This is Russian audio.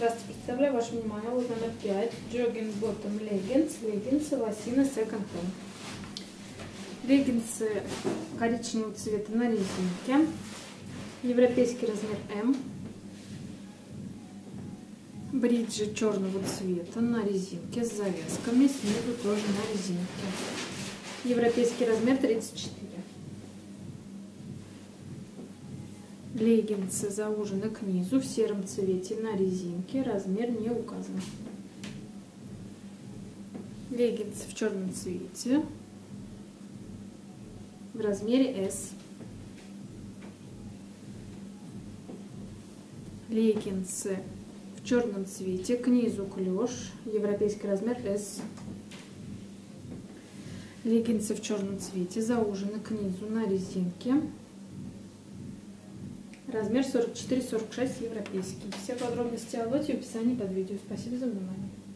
Здравствуйте, представляю ваше внимание лот номер 5. Jogging Bottom Leggings, леггинсы лосины Second Hand. Леггинсы коричневого цвета на резинке. Европейский размер М. Бриджи черного цвета на резинке с завязками, снизу тоже на резинке. Европейский размер 34. Леггинсы заужены к низу в сером цвете на резинке, размер не указан. Леггинсы в черном цвете в размере S. Леггинсы в черном цвете к низу клеш, европейский размер S. Леггинсы в черном цвете заужены к низу на резинке. Размер 44-46 европейский. Все подробности о лоте в описании под видео. Спасибо за внимание.